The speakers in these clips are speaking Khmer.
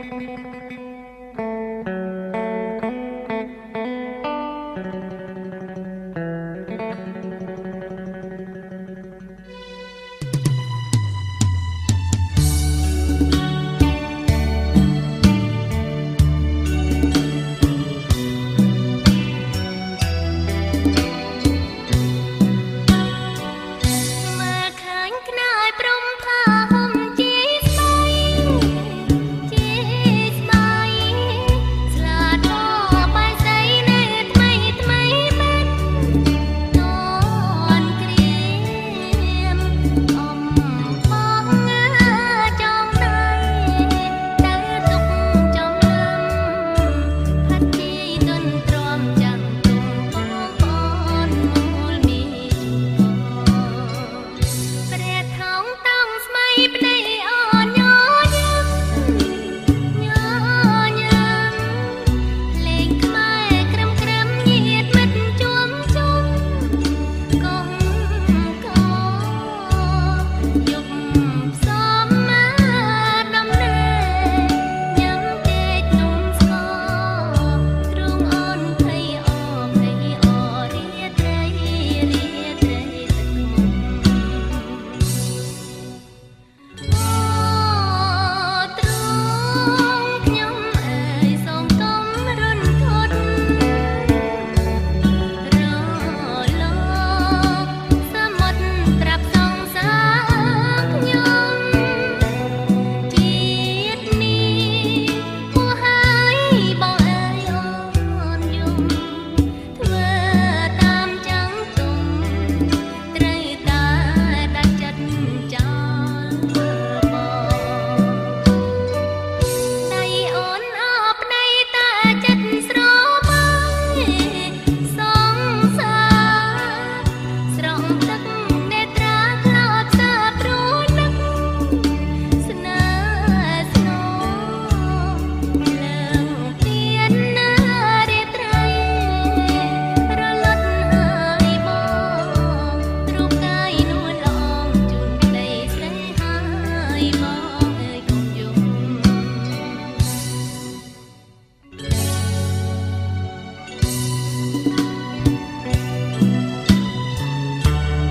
ក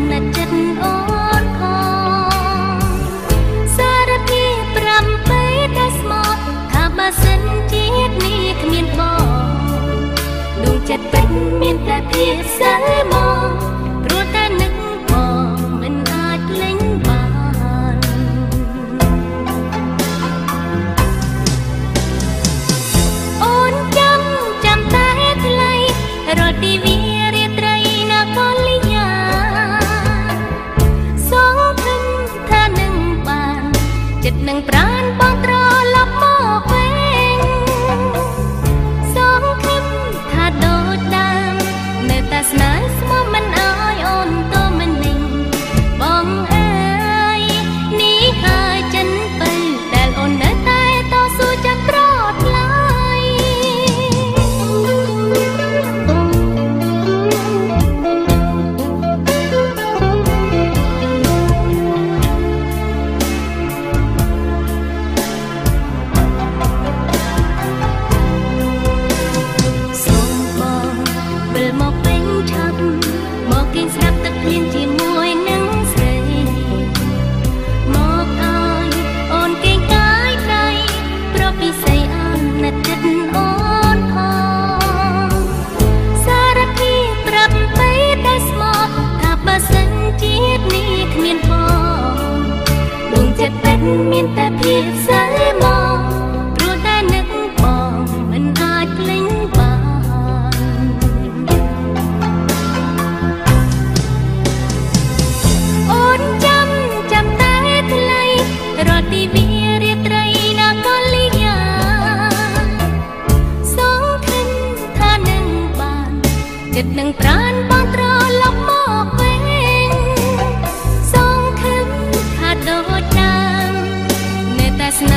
ណិតចិត្តអូនខំសារភាព8តែស្មោះថាបើសិនជាតិនេះគ្មានបងដួងចិត្តពេញមានតែភាពសិលមកព្រោះតែនឹកបងមិនអាចភ្លេចបានអូនចាំតែថ្លៃរត់ទីវារាត្រីណាកលយាសងធឹងថានឹងបានចិត្តនឹងប្រានបងត្រឡប់មកវិញសងធឹងថាដូចដើមនៅតែស្នេហ៍ស្មោះមិនអើយអូនទៅមិននឹងបងអើយនេះហើយចិនបើតែអូននៅតែតស៊ូចាប់ត្រថ្លៃមានតែភាពសិលមកព្រោះតែនឹកបងមិនអាចភ្លេចបានអូនចាំតែថ្លៃរត់ទីវារាត្រីណាកលយាសងធឹងថានឹងបានចិត្តនឹងប្រានបងត្រឡប់មកវិញសងធឹងថាដូចដើមស្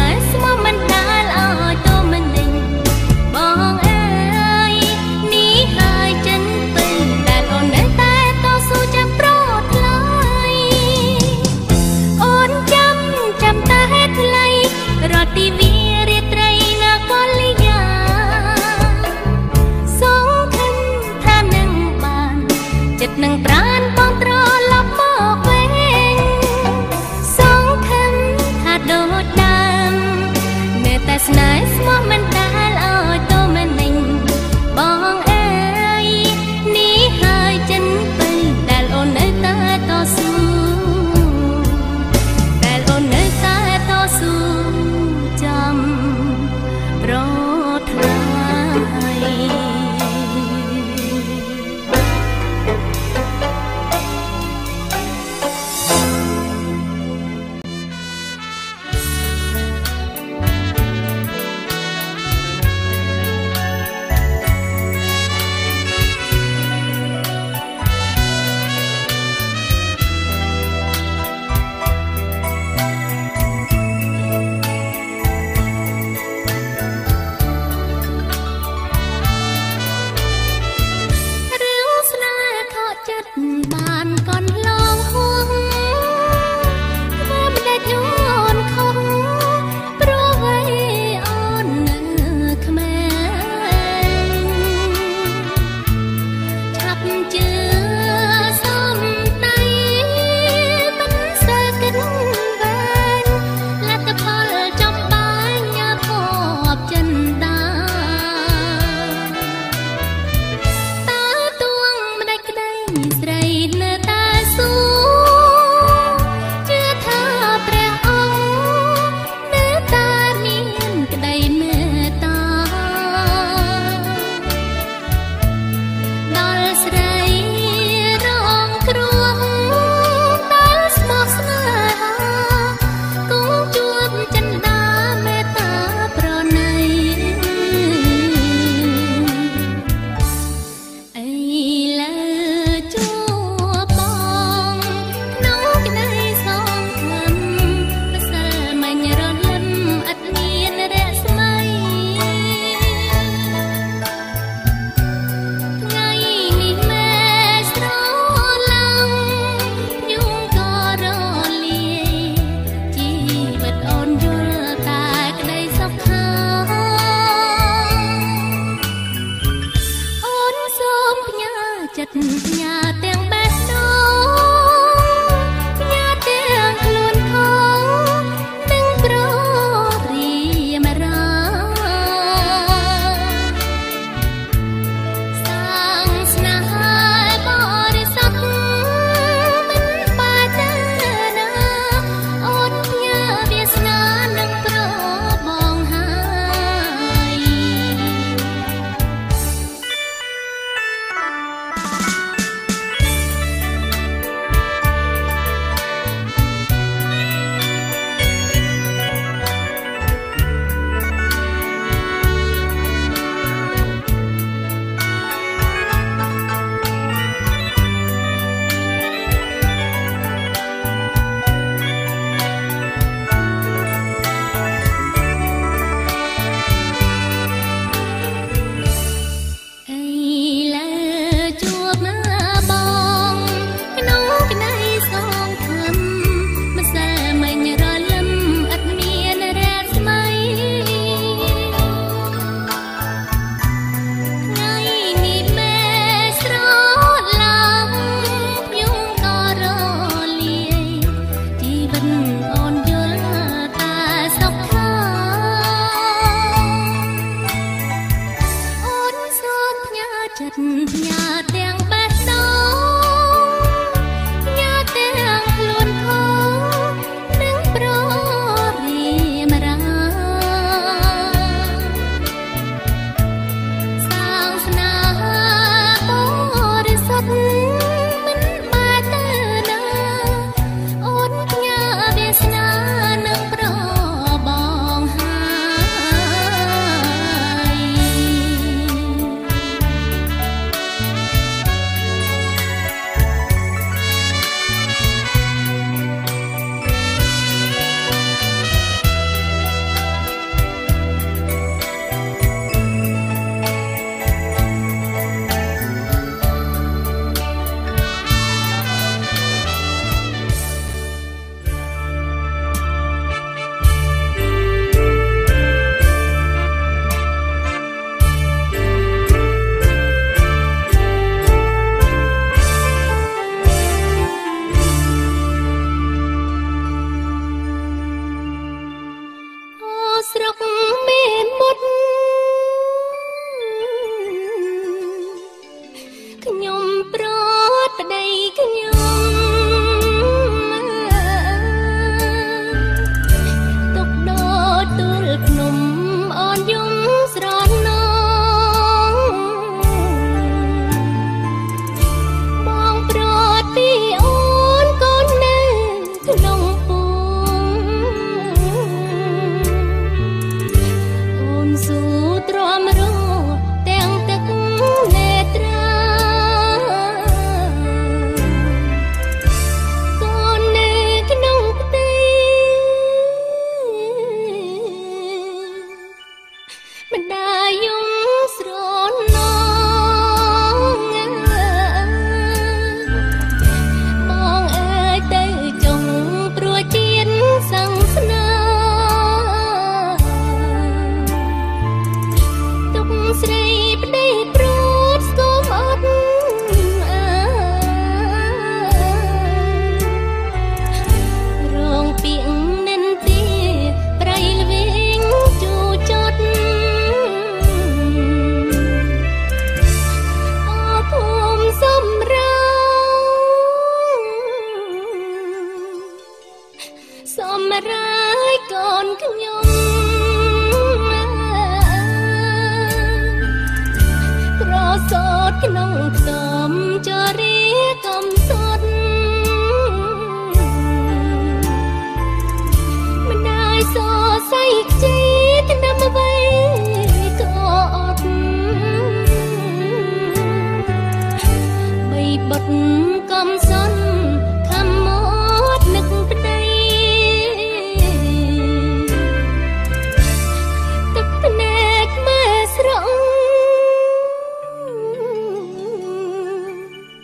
រាយកូនខ្ញុំប្រសោតក្នុងខ្ទមចរិយាកំសត់មិនได้សរសៃខ្ចីថ្នាំអ្វីក៏អត់បីបុតកំសត់ខំមកនឹកប្តីទឹកភ្នែកម៉ែស្រង់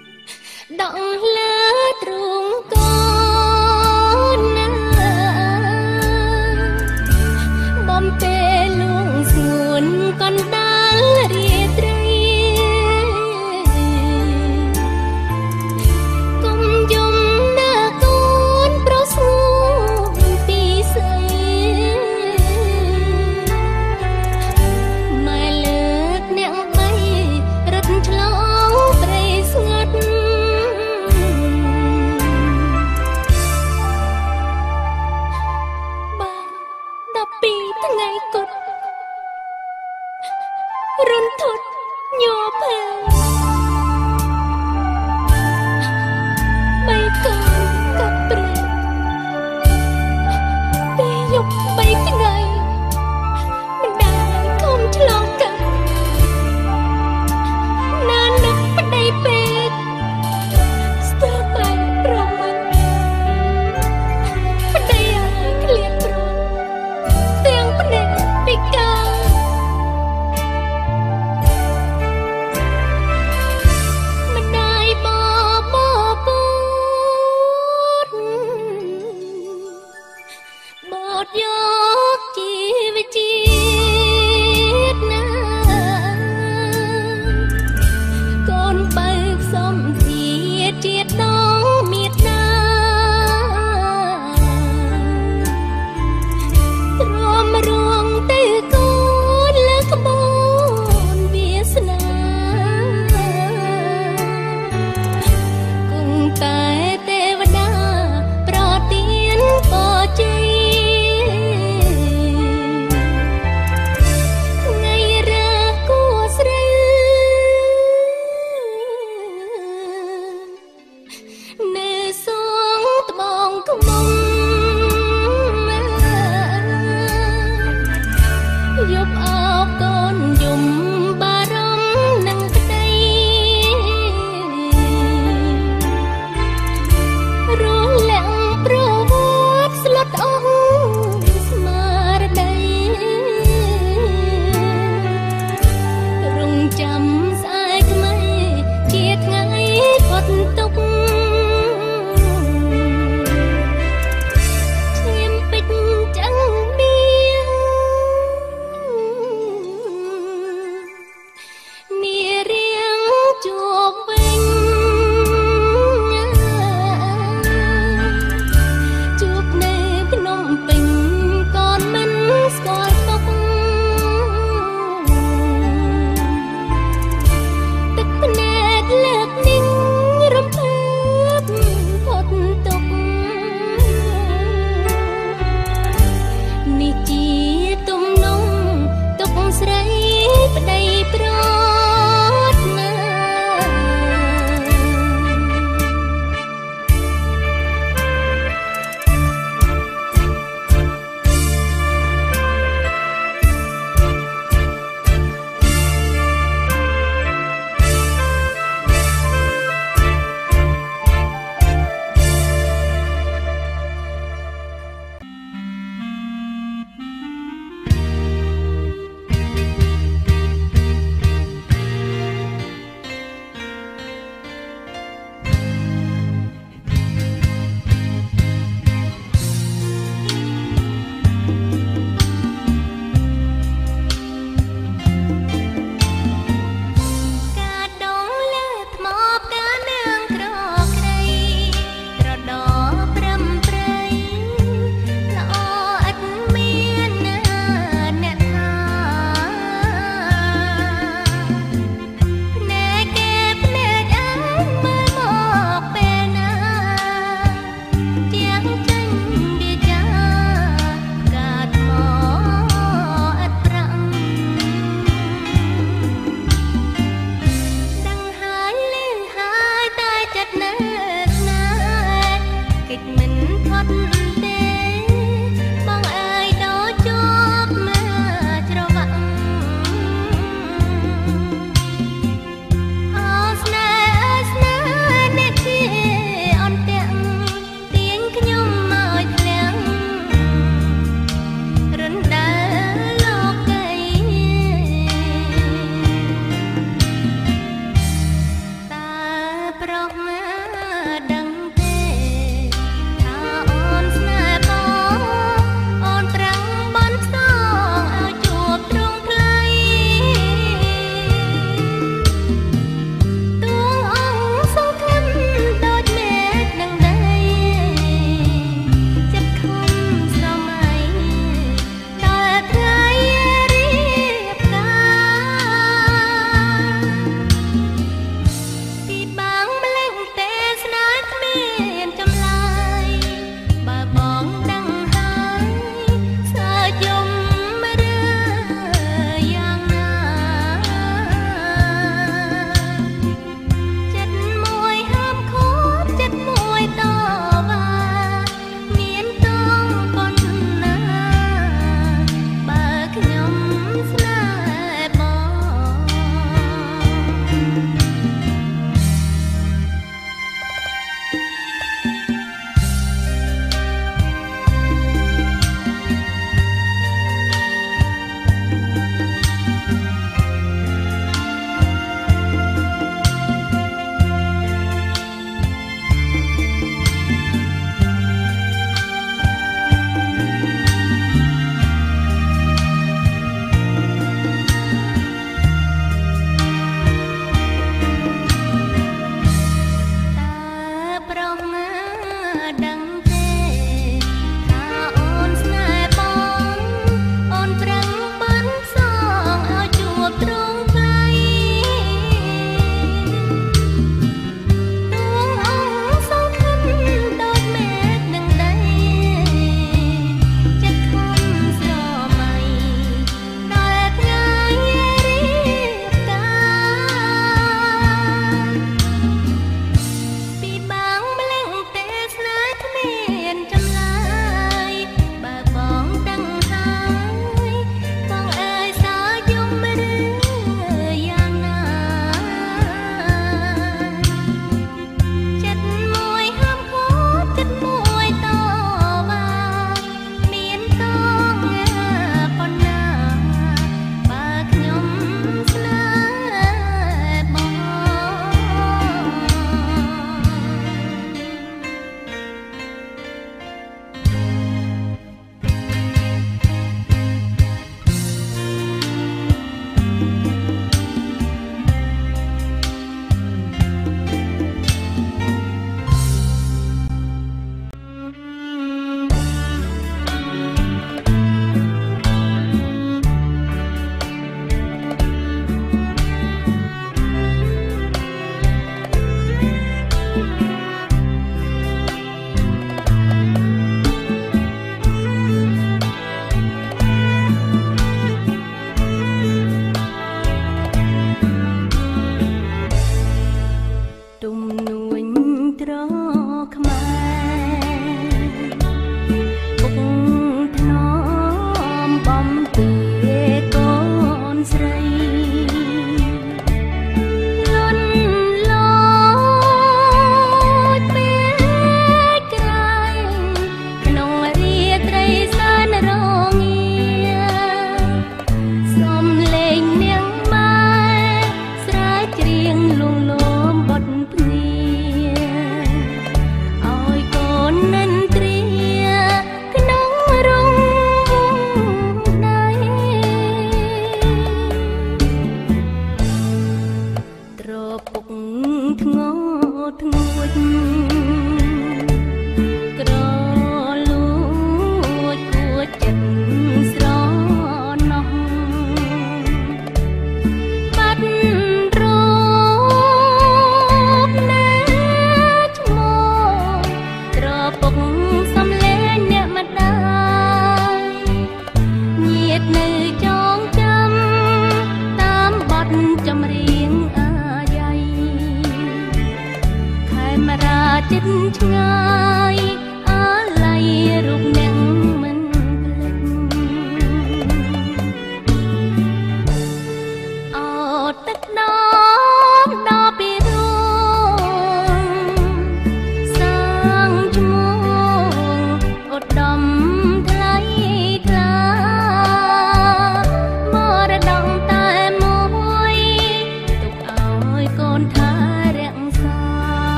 ដឹងទេថាអូនស្នេហ៍បងអូនប្រឹងប៉ាន់សងឲ្យជួបទ្រង់ថ្លៃរួងអង្គសង្ឃឹមដូចមេឃនឹងដីចិត្តខំស្រមៃដល់ថ្ងៃរៀបការពីបាំងម្លឹងទេស្នេហ៍គ្នា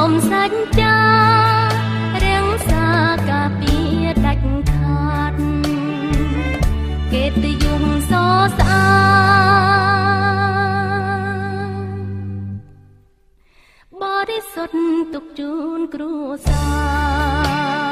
មសាច់ចារាំងសាការពារដាច់ខាតកិត្តិយសសស្អាតបរិសុទ្ធទុកជូនគ្រួសារ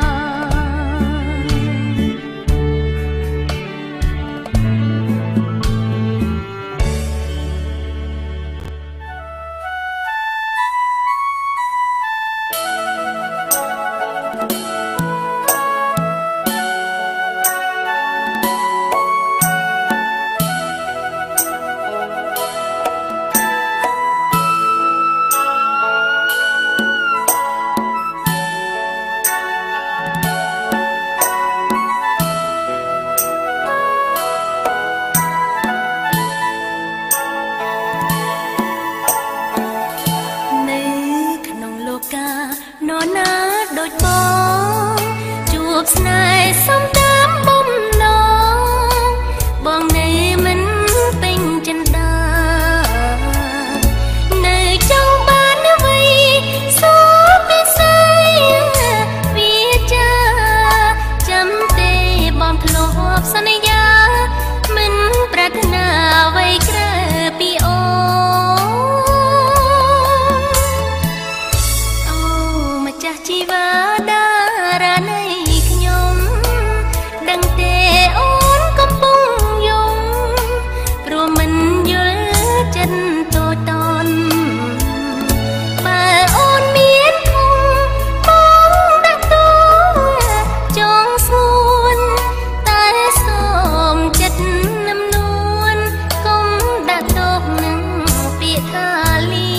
នរណាដូចបងជួបស្នេហ៍សំតាមបំណងបងនៅមិនពេញចិន្តានៅចង់បានអ្វីសូពិសេសវាចាចាំទេបងធ្លាប់សន្យាមិនប្រាថ្នាអ្វីក្រៅពីអូជីវ៉ាតារានៃខ្ញុំដឹងទេអូនកំពុងយំព្រោះមិនយល់ចិត្តតូចតន់បើអូនមានធំបងដាក់ទូចងស្ងួនតែសូមចិត្តនឹមនួនកុំដាក់ទោសនឹងពាក្យថាលី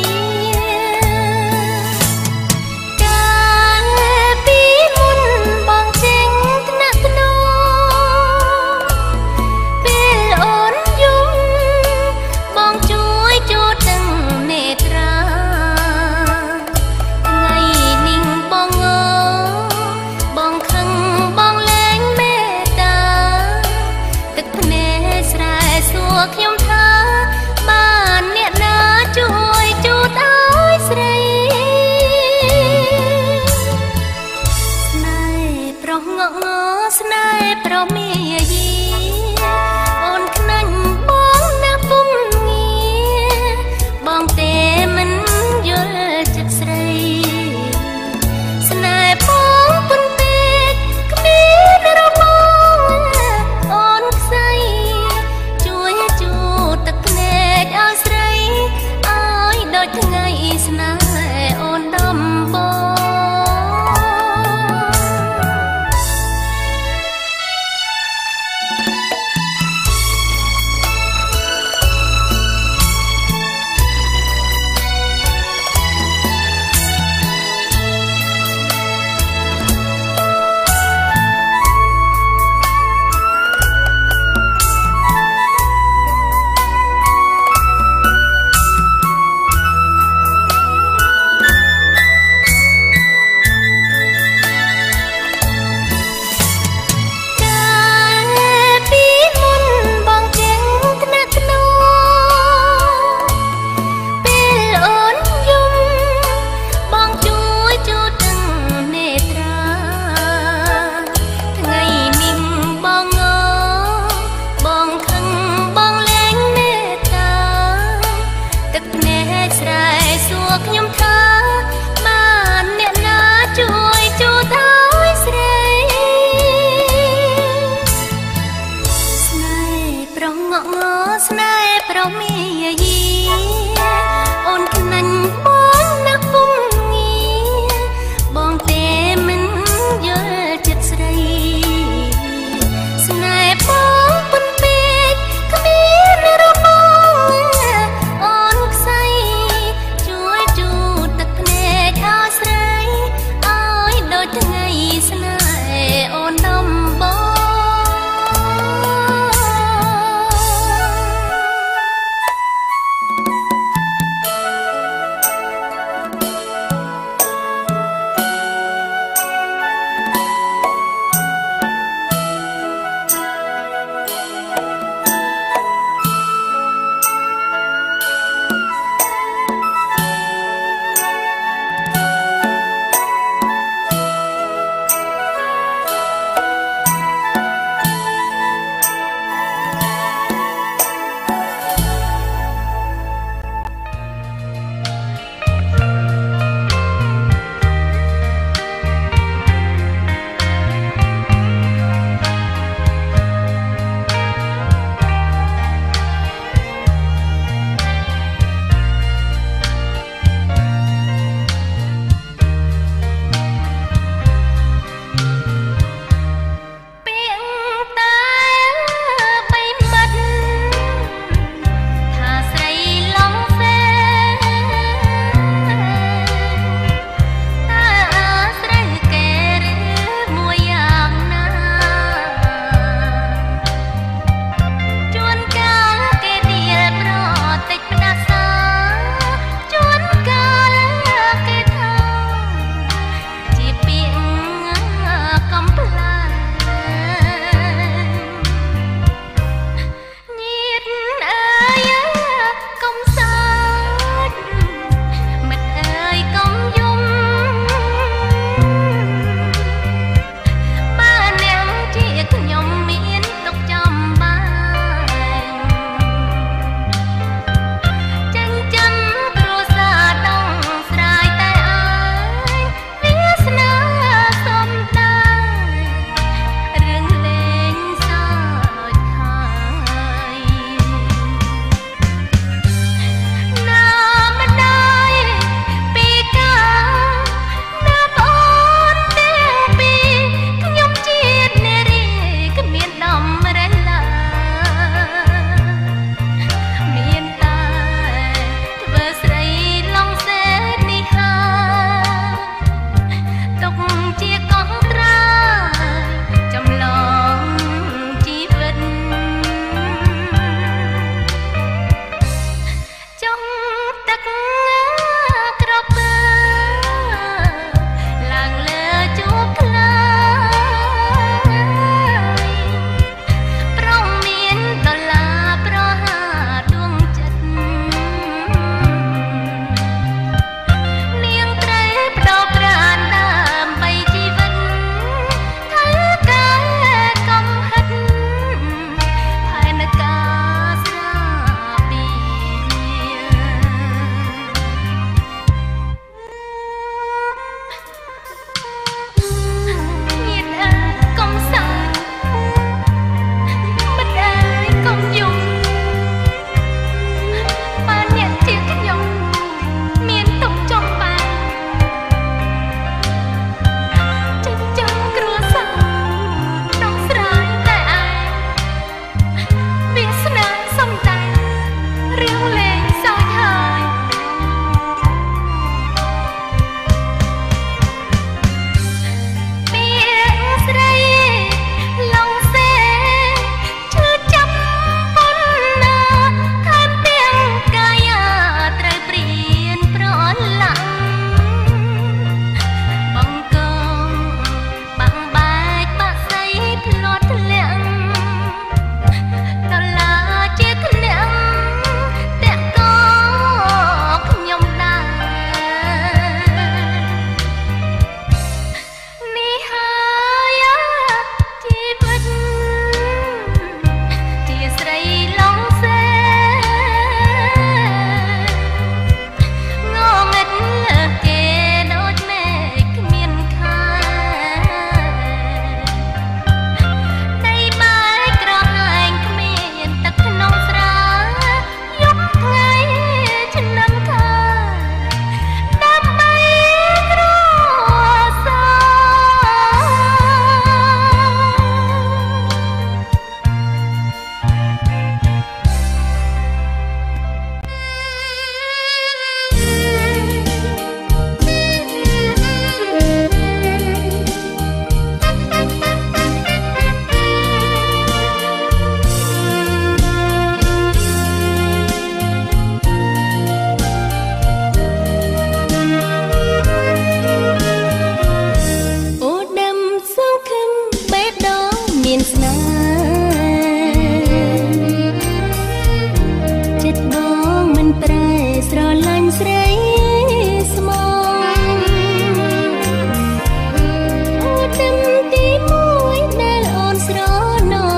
ខ្ញុំថាបានអ្នកណាជួយជូតឲ្យស្រីស្នេហ៍ប្រុសងក់ងស្នេហ៍ប្រុសមាយាអូនខ្នាញ់បងណាពុំងារបងទេមិនយល់ចិត្តស្រីស្នេហ៍បងពុនពេកគ្មានរបងអូនខ្សែជួយជូតទឹកភ្នែកឲ្យស្រីឲ្យដូចថ្ងៃស្នេហ៍អូនដំបងខ្ញុំថាបានអ្នកណាជួយជូតឲ្យស្រីស្នេហ៍ប្រុសងក់ងស្នេហ៍ប្រុសមាយាអូនខ្នាញ់បងណាពុំងារបងទេមិនយល់ចិត្តស្រីស្នេហ៍បងពុនពេកគ្មានរបងអូនខ្សែជួយជូតទឹកភ្នែកឲ្យស្រីឲ្យដូចថ្ងៃស្នេហ៍អូនដំបងចិត្តបងមិនប្រែស្រឡាញ់ស្រីស្មោះអូដឹងទីមួយដែលអូនស្រណោ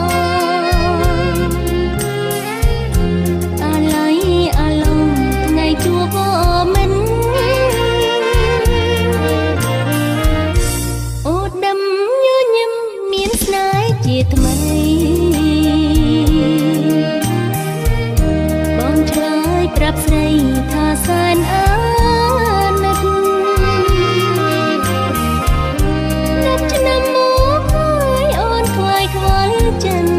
អាឡ័យអាឡងថ្ងៃជួបមិនអូដឹងញញឹមមានស្នេហ៍ជាថ្មីប្រាប់ស្រីថាសែនអាណិតណាត់ឆ្នាំមកហើយអូនខ្វាយខ្វល់ចិន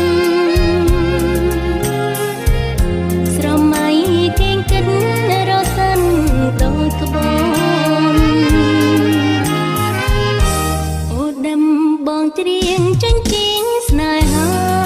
ស្រមៃគេងគិតរសិនដូចក្បនអូដើមបងច្រៀងចិញ្ចៀងស្នេហា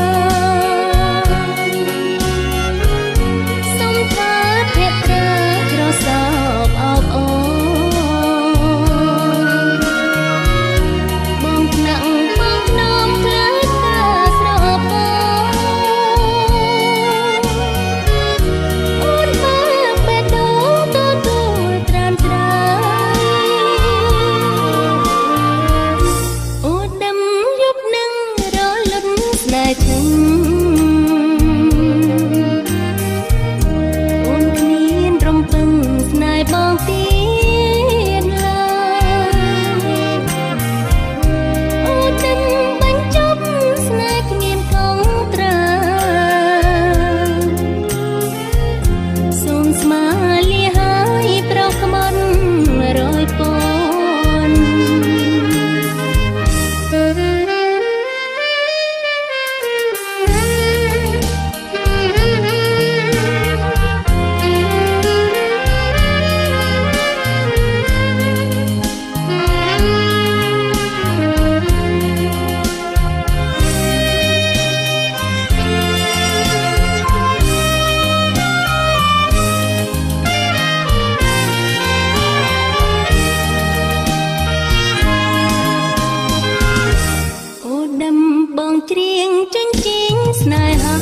ច្រៀងចិញ្ចៀងស្នេហា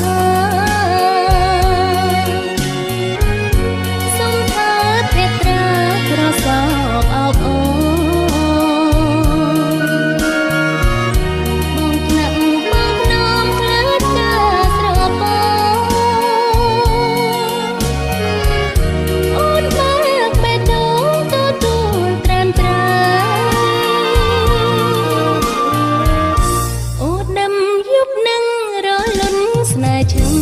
សុំថាភេត្រាក្រសោបអបអូបងថ្នាក់បងនោមខ្លាចការស្រពោអូនបើកបេះដូងទទួលត្រានត្រាអូដើមយប់នឹងរលត់ស្នេហ៍ឈឹង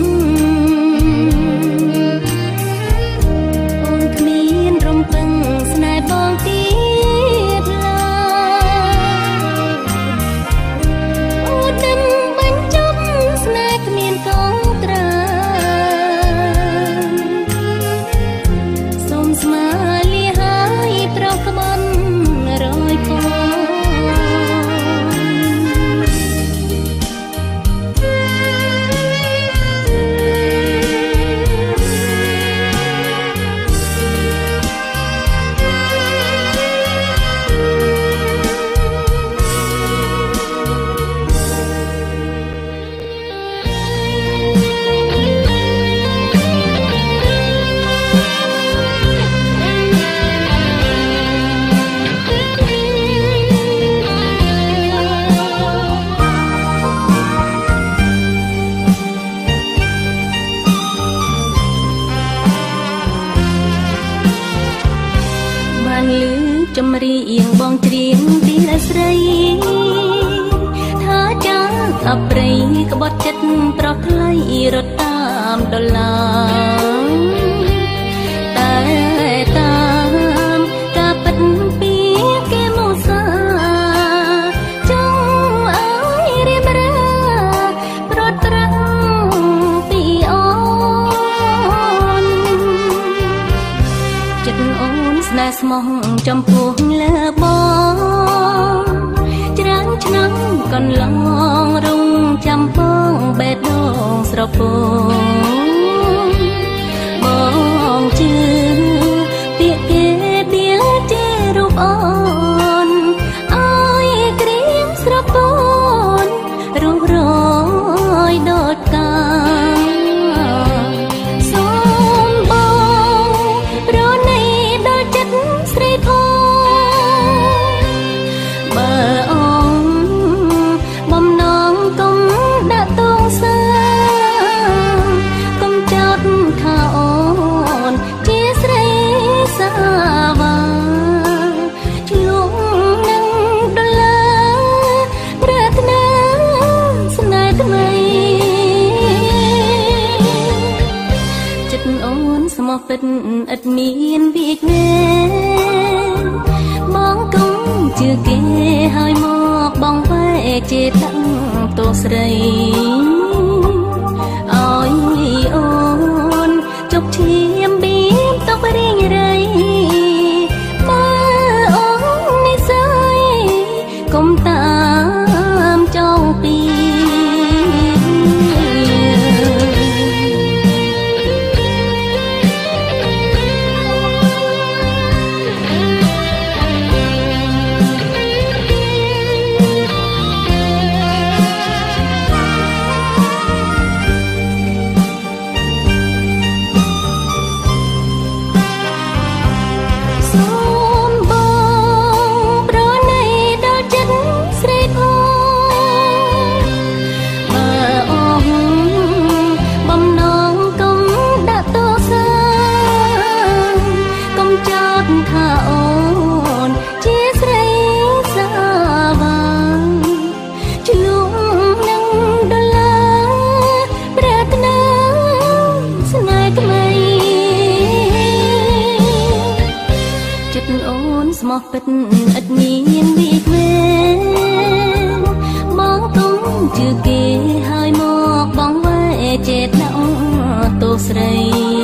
អូនគ្មានរំពឹងស្នេហ៍បងទៀតឡើយអូដើមបញ្ចប់ស្នេហ៍គ្មានកងត្រាសូមស្មាលាហើយប្រោសក្បន់រយពណ៌ចម្រៀងបងច្រៀងពីរស្រីថាចាអប្រិយក្បត់ចិត្តប្រោះថ្លៃរត់តាមដុល្លារតែតាមការពិតពីគេមោសាចង់ឲ្យរៀបរាប្រត់ត្រាំពីអូនចិត្តអូនស្នេហ៍ស្មោះចំពោះលើបងច្រើនឆ្នាំកន្លងរងចាំបងបេះដូងស្រពោនបងជឿពាក្យគេដៀលជារូបអូនឲ្យក្រៀមស្រពោនរស់រយដូចកាមកពិតឥតមានវាចមែនបងកុំជឿគេហើយមកបងវែកជេរតាំងតួស្រីអើយអូនជប់ឈាមបៀមតបរៀងរៃបើអូននិស័យកុំតាមចងពីមកពិតឥតមានវាចមែនមកទុំជឿគេហើយមកបងវែកជេរតាំងតួស្រី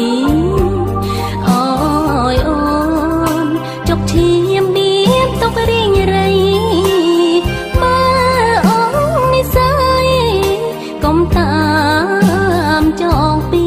អូយអូនជប់ឈាមបៀមតបរៀងរៃបើអូននិស័យកុំតាមចងពី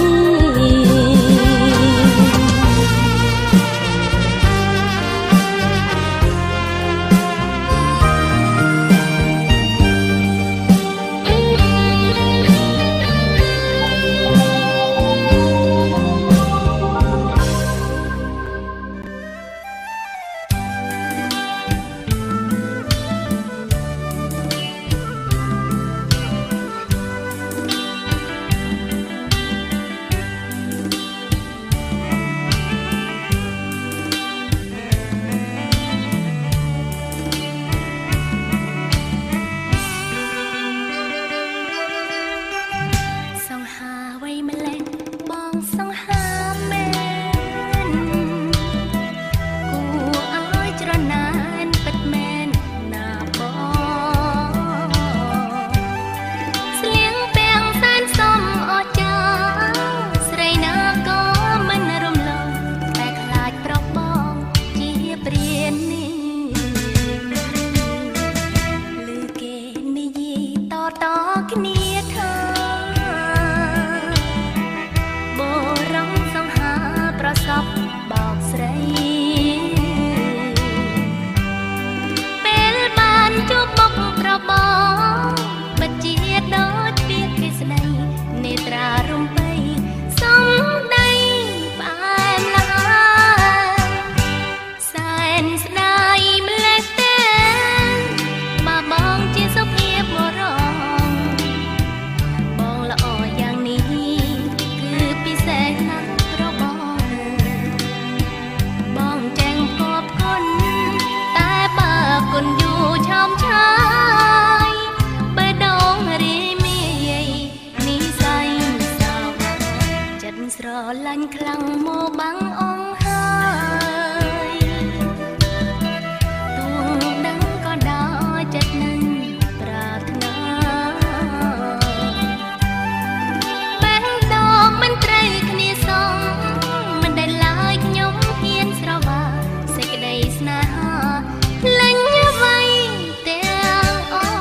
លាញ់ខ្លាំងមកបាំងអងហើយទួដឹងក៏ដល់ចិត្តនឹងប្រាថ្នាបែងដកមិនត្រូវគ្នាសងមិនដែលឡើយខ្ញុំហ៊ានស្រវាសេចក្តីស្នេហាលេញអ្វីទាំងអស់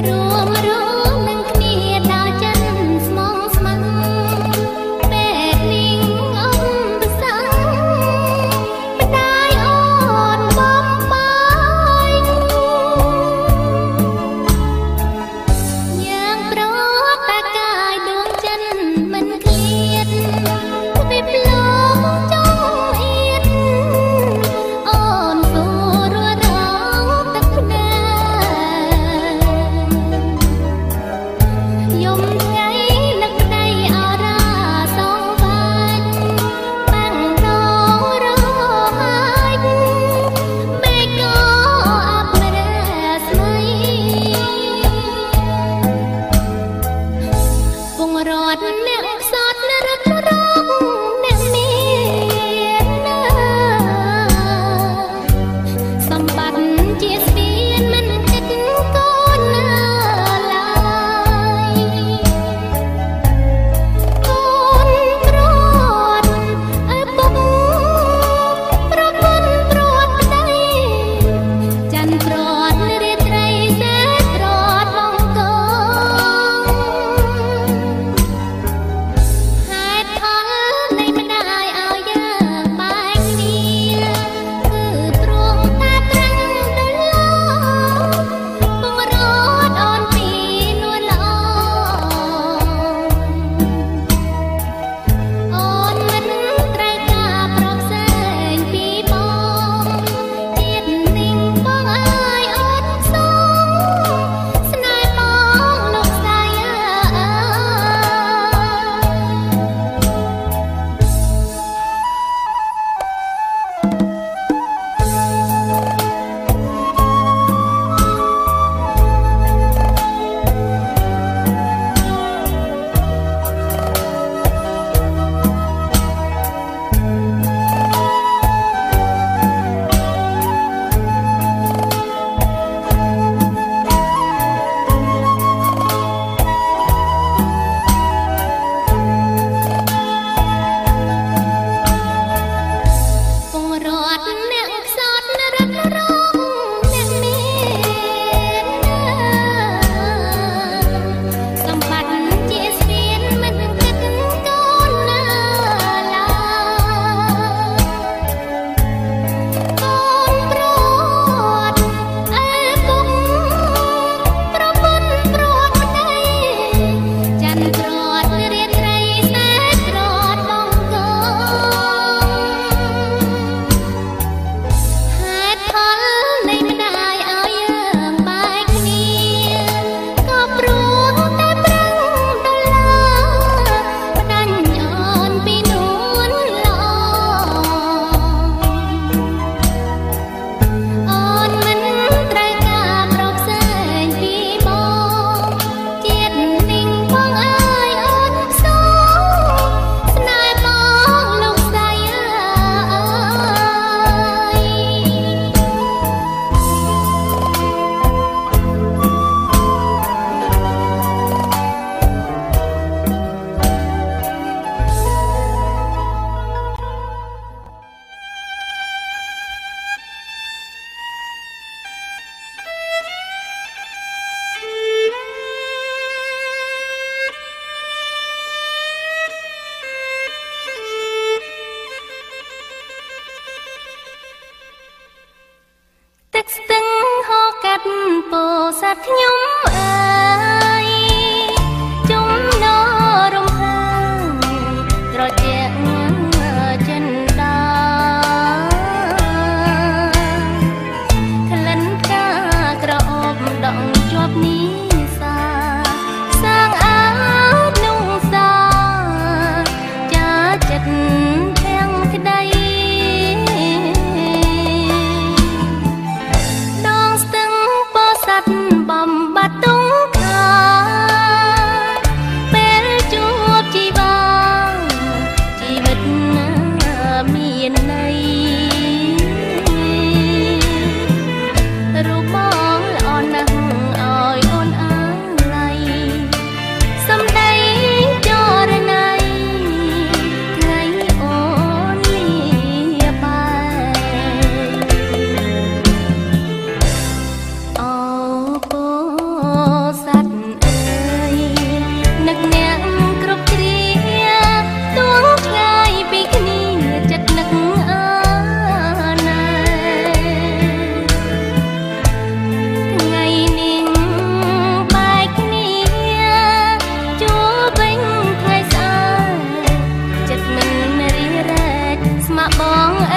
។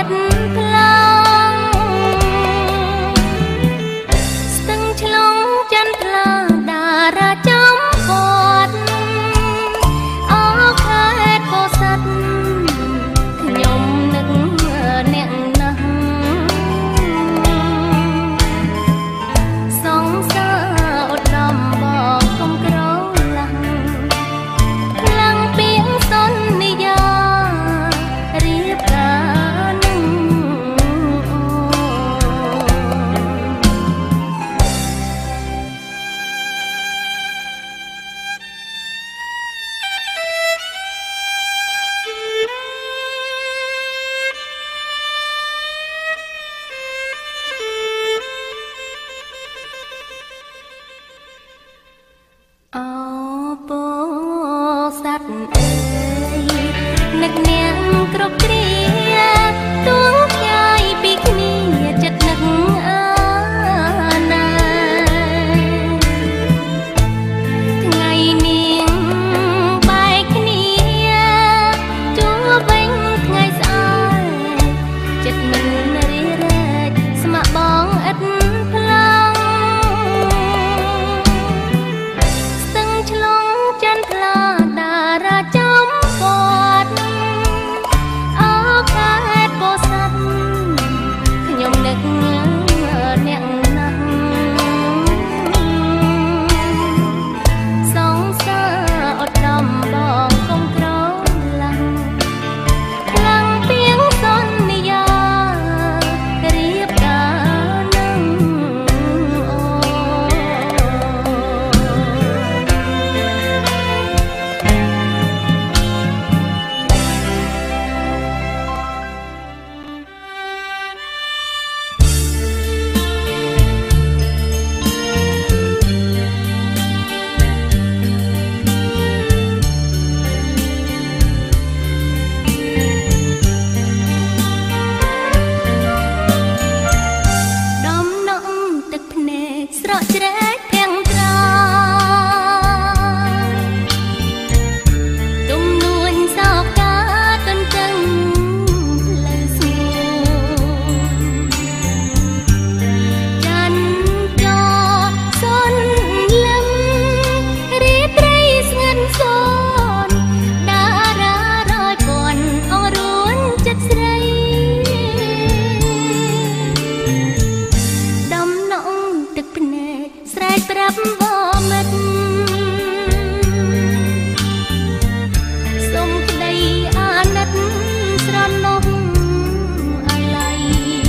តផ្លាំងស្ទឹងឆ្លងចន្ទថ្លាតារាចំគាត់អខេតពោធិ៍សាត់ខ្ញុំនឹកអ្នកណាស់សងសាឧត្តមបងកុំក្រឡាំងខ្លាំងពីងសន្យារៀបការនឹងអពោស័តអើយនឹកនាងគ្រប់គ្រាទួងខ្យាយពីគ្នាចិត្តនឹកអាណាថ្ងៃនាងបែកគ្នាជួបវិញថ្ងៃស្អែកចិត្តមិនរីរែកស្ម័គ្របងឥតផ្លាំងស្ទឹងឆ្លងចន្ទថ្លាតារាចំគាត់អខេតពោធិ៍សាត់ខ្ញុំនឹកអ្នកណាស់សងសាឧត្តមបងកុំក្រឡាំងខ្លាំងពីងសន្យារៀបការនឹងអូដំណក់ទឹកភ្នែកស្រក់ជ្រែកភាំងត្រាទំនួញសោកការទន្ទឹងផ្លូវស្ងួនច័ន្ទរសុនលឹមរីត្រីស្ងាត់សូនតារារយពាន់អងរួនចិត្តស្រីដំណក់ទឹកភ្នែកស្រែកប្រាប់បងមិត្តសុំក្តីអាណិតស្រណោះអាឡ័យ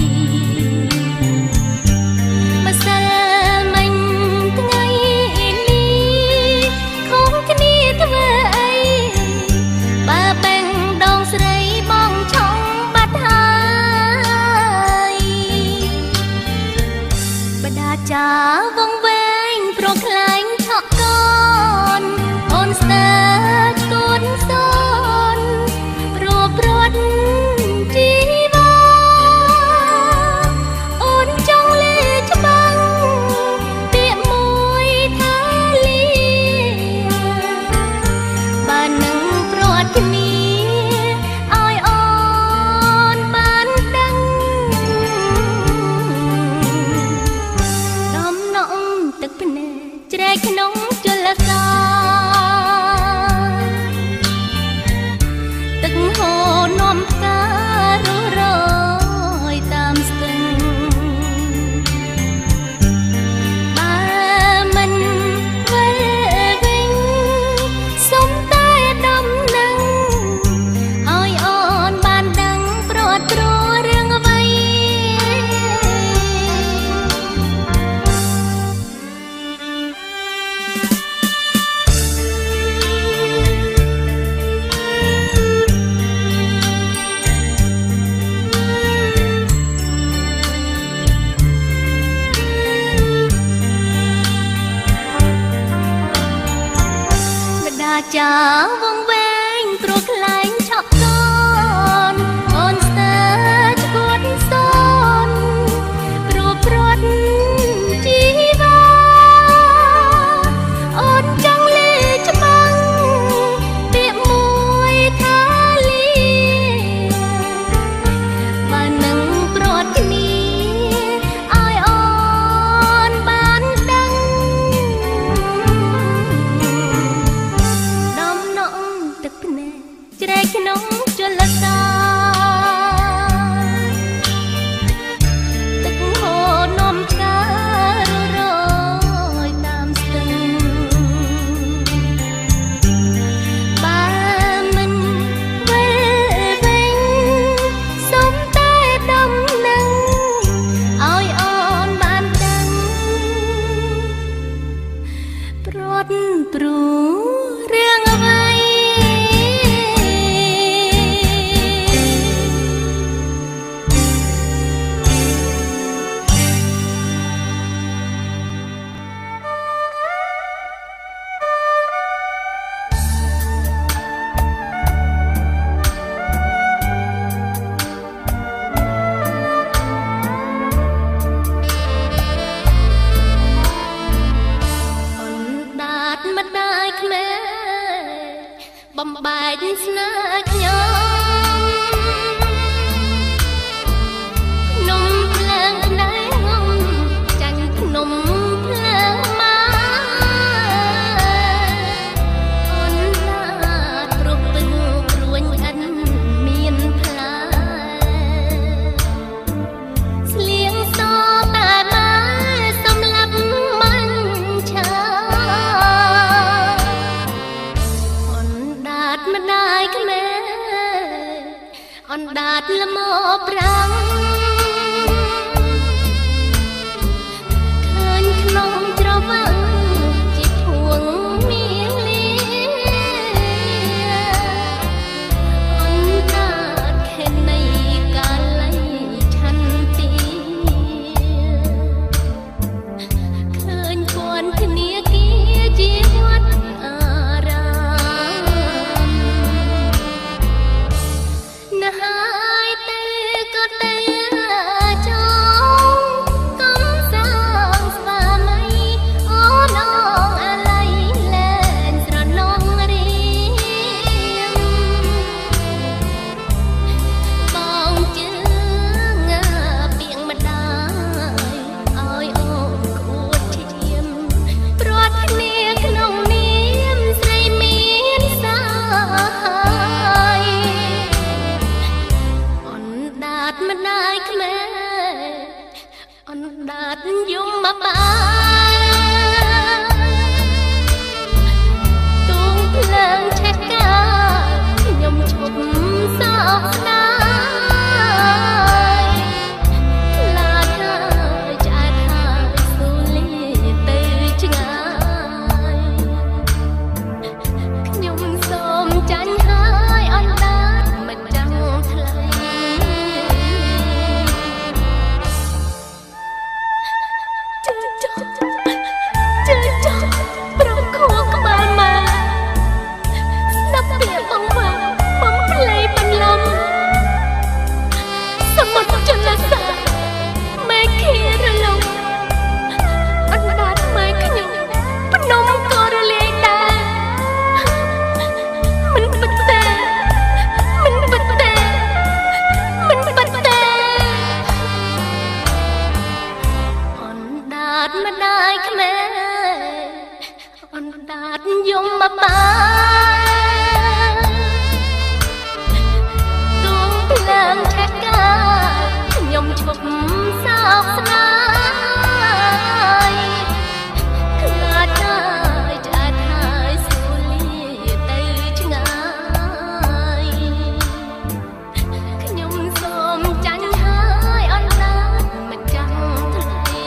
ម្សិលមិញថ្ងៃនេះខំគ្នាធ្វើអីបើបេះដូងស្រីបងឆុងបាត់ហើយបដាចាវងវែងប្រខ្លាញ់ឆក់កនអូនស្ទើរគូនសូនព្រោះព្រាត់ជីវាអូនចង់លេច្បាំងពាក្យមួយថាលាបើនឹងព្រាត់គ្នាឲ្យអូនបានដឹងដំណក់ទឹកភ្នែកជ្រែកក្នុងជលសាទឹកហូរនាំផ្ការុះរយតាមស្ទឹងបើមិនវិលវិញសុំតែដំណឹងឲ្យអូនបានដឹងព្រាត់ព្រួរឿងអ្វីចាវងវែងព្រោះខ្លែងឆក់កនអូនស្ទើរឈួតសូនព្រោះព្រាត់ជីវាអូនចង់លេច្បាំងពាក្យមួយថាលាបើព្រាត់ព្រួរឿងអ្វីបំបែកស្នេហ៍ខ្ញុំភ្នំភ្លើងភ្នែកងំចាញ់ភ្នំភ្លើងមកអូនឡាតព្រោះពឹងព្រួញអិនមានផ្លែស្លៀងសតែមកសំឡាប់មិនឆាម្ដាយក្មេអណ្ដាតល្មប្រាំងឃើញក្នុងច្រវាំងជាភួងមានលាអណ្ដាតខេនៃកាល័យឆន្ទាឃើញពន្ធនាគារជាវត្តអារាមហើយទៅក៏ទៅចង់កំសាងស្វាមីអូនងអាឡ័យលែងស្រណងរៀងបងជើងពីងម្ដាយឲ្យអូនគួតឈាមព្រាត់គ្នាក្នុងនាមស្រីមានសាយម្ដាយក្មេអណ្ដាតយំមកបានទូងភ្លើងឆេះកាខ្ញុំឈប់សោកស្ដាយឡាហើយឆ្អែតហើយស៊ូលីទៅឆ្ងាយខ្ញុំសូមចាញ់ហើយអណ្ដាតមិនចាំថ្លៃប្រខួរក្បាលមកស្ដាប់ពាក្យបងវ៉ាបំភ្លៃបន្លំសមុទ្រចលសាមេឃារលំអណ្ដាតម៉ែខ្ញុំភ្នំក៏រលាយដែរមិនពិតទេមិនពិតទេមិនពិតទេអណ្ដាតម្ដាយក្មេអណ្ដាតយំមកបានទូងភ្លើងឆេះកាខ្ញុំឈប់សោកស្ដាយខ្លាចហើយឆ្អែតហើយស៊ូលីទៅឆ្ងាយខ្ញុំសូមចាញ់ហើយអណ្ដាតមិនចាំថ្លៃ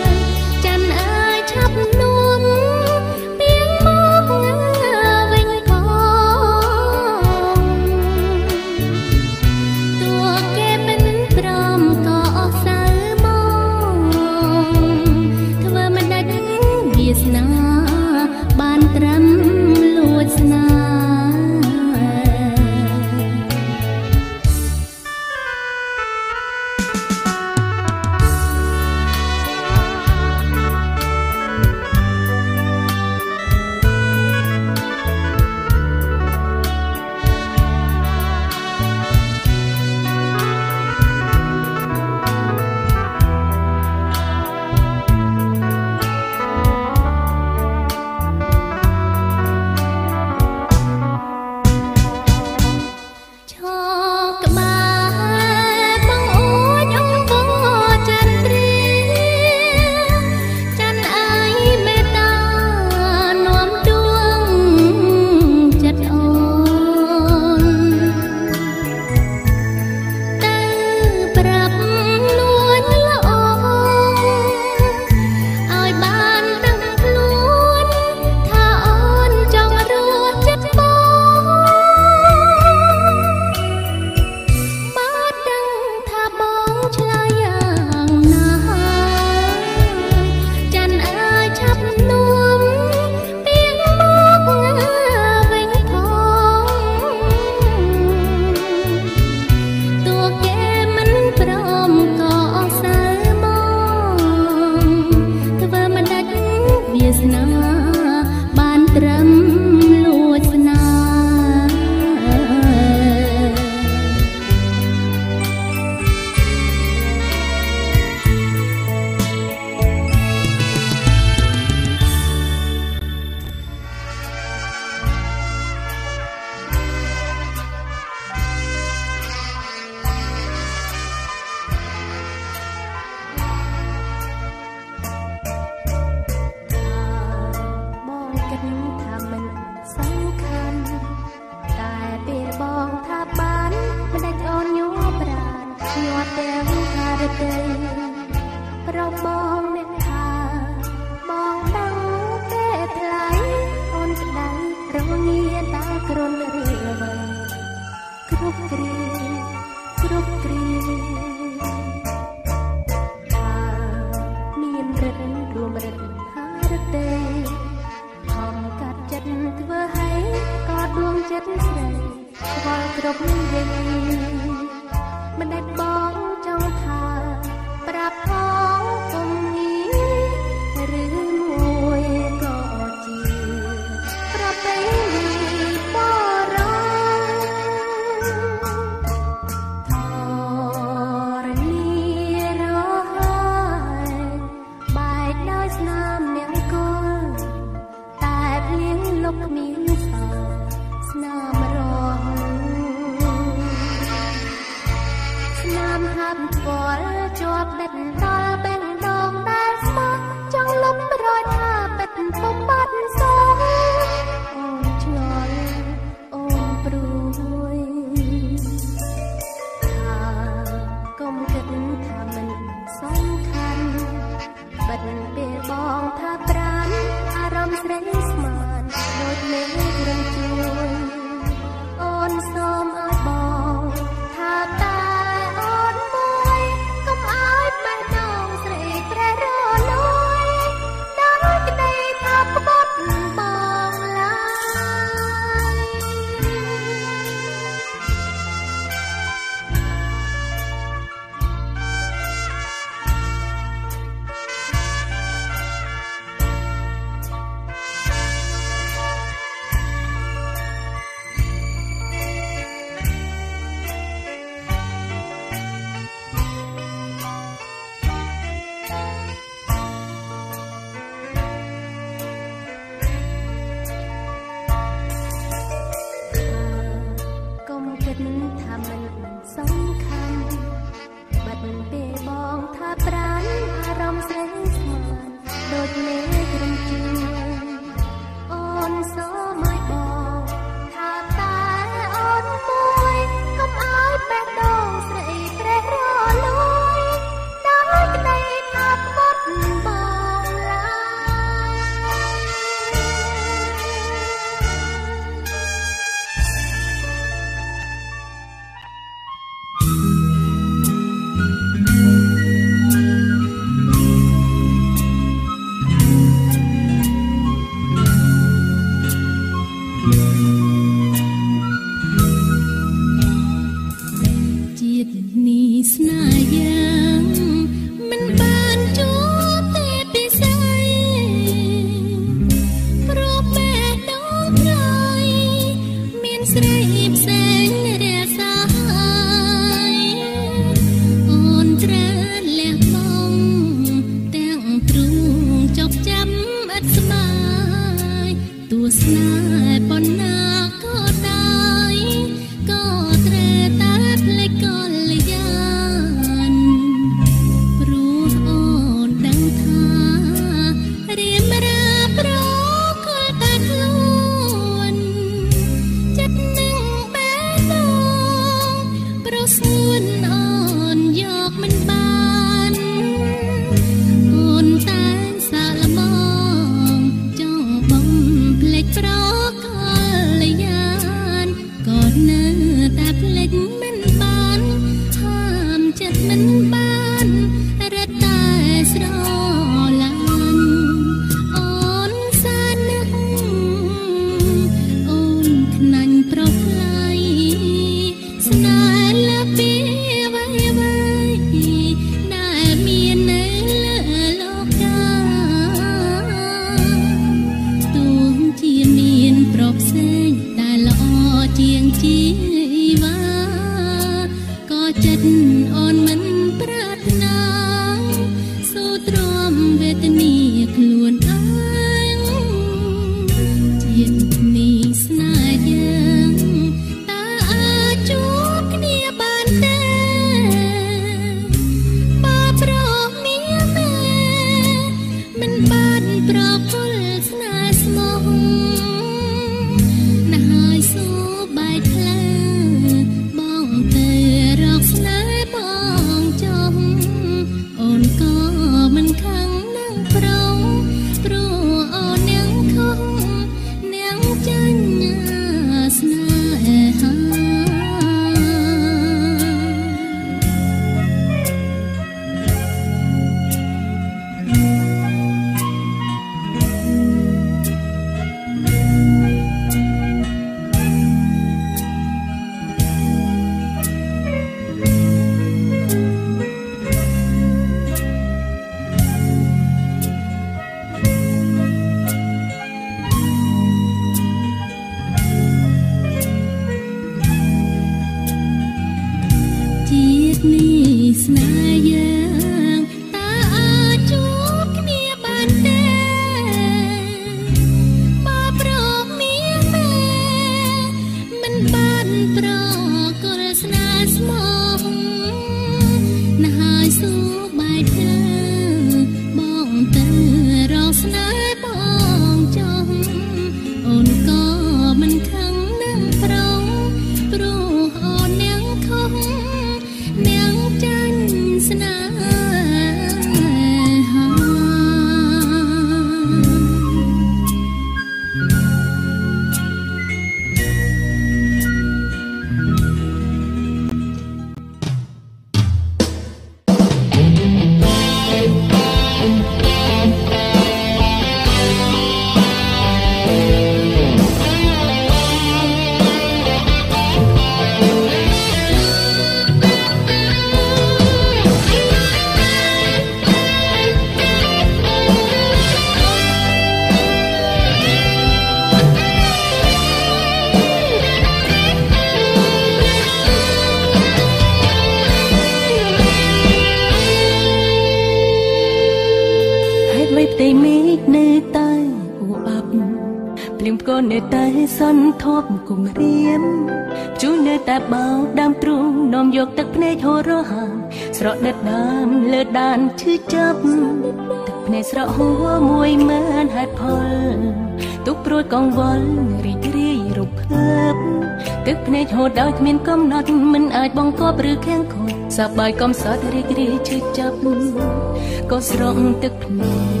ផ្ទៃមេឃនៅតែអ៊ូអាប់ភ្លៀងក៏នៅតែសន្ធាប់គំរាមជូននៅតែបោកដើមទ្រូងនាំយកទឹកភ្នែកហូររហាស្រក់ដិតដើមលើដានឈឺចាប់ទឹកភ្នែកស្រក់ហួរមួយម៉ានហេតុផលទុកព្រួយកង្វល់រីករាយរំភើបទឹកភ្នែកហូរដោយគ្មានកំណត់មិនអាចបង្កប់ឬខាំងខូចសប្បាយកំសត់រីករាយឈឺចាប់ក៏ស្រង់ទឹកភ្នែក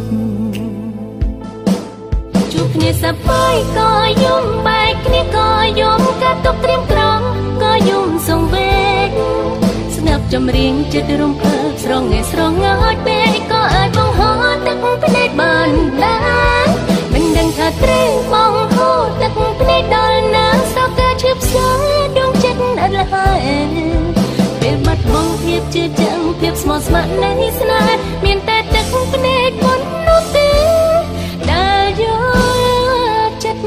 ជួបគ្នាសប្បាយក៏យំបែកគ្នាក៏យំកាត់ទុកត្រៀមក្រងក៏យំសងវេកស្នាប់ចម្រៀងចិត្តរំភើបស្រងងាយស្រងងាត់ពេកក៏អាចបង្ហូរទឹកភ្នែកបានដែរមិនដឹងថាត្រូវបងហូរទឹកភ្នែកដល់ណាសោកការឈឺផ្សាដួងចិត្តអត់លហើយពេលបាត់បង់ភាពជឿជាក់ភាពស្មោះស្ម័គ្រនៃស្នេហ៍មានតែទឹកភ្នែកប៉ុណ្ណោះទេដែលយកចិត្ត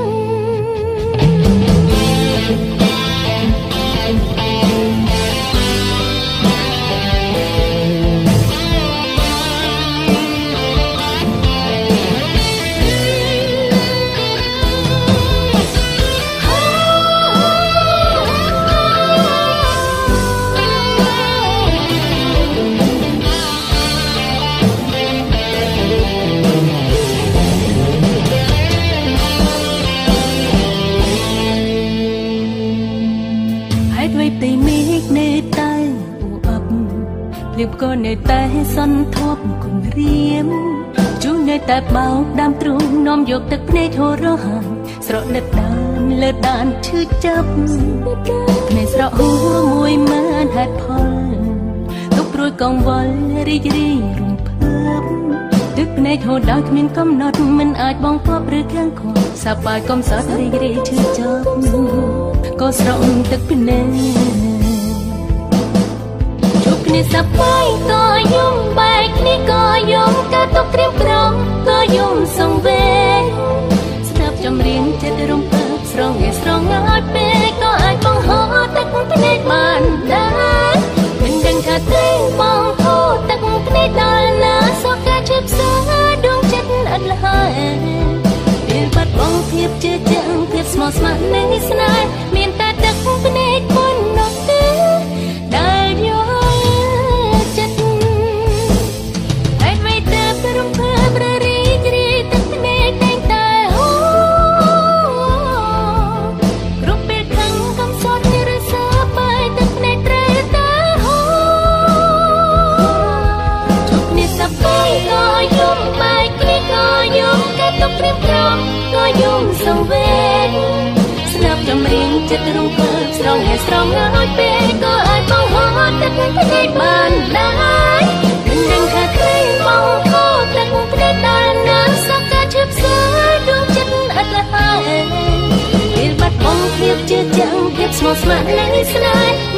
លៀបក៏នៅតែសន្ធាប់គំរាមជូននៅតែបោកដើមទ្រូងនាំយកទឹកភ្នែកហូររហាស្រក់ដិតដើមលើដានឈឺចាប់ភ្នែកស្រក់ហួរមួយម៉ានហេតុផលទុកព្រួយកង្វល់រីករាយរំភើបទឹកភ្នែកហូរដោយគ្មានកំណត់មិនអាចបង្កប់ឬខាំងខូចសប្បាយកំសត់រីករាយឈឺចាប់ក៏ស្រង់ទឹកភ្នែកគ្នាសប្បាយក៏យំបែកគ្នាក៏យំកាត់ទុកត្រៀមក្រងក៏យំសងវេកស្ដាប់ចម្រៀងចិត្តរំភើបស្រងងាយស្រងងាត់ពេកក៏អាចបង្ហូរទឹកភ្នែកបានដែរមិនដឹងថាត្រូវបងហូរទឹកភ្នែកដល់ណាសោកការឈឺផ្សាដួងចិត្តអត់លហើយពេលបាត់បង់ភាពជឿជាក់ភាពស្មោះស្ម័គ្រនៃស្នេហ៍មានតែទឹកភ្នែកប៉ុណ្ណោះទេដែលយករំភើបរីករាយទឹកភ្នែកតែងតែហូរគ្រប់ពេលខឹងកំសត់ឬសើបាយទឹកភ្នែកត្រូវតែហូរជួបគ្នាសប្បាយក៏យំបែកគ្នាក៏យំកាត់ទុកត្រៀមក្រងក៏យំសងវេកស្ដាប់ចម្រៀងចិត្តរំភើបស្រងងាយស្រងងាត់ពេកក៏អាចបង្ហូរទឹកភ្នែកបានដែរមិនដឹងថាត្រូវបងហូរទឹកភ្នែកដល់ណាសោកការឈឺផ្សាដួងចិត្តអត់លហើយពេលបាត់បង់ភាពជឿជាក់ភាពស្មោះស្ម័គ្រនៃស្នេហ៍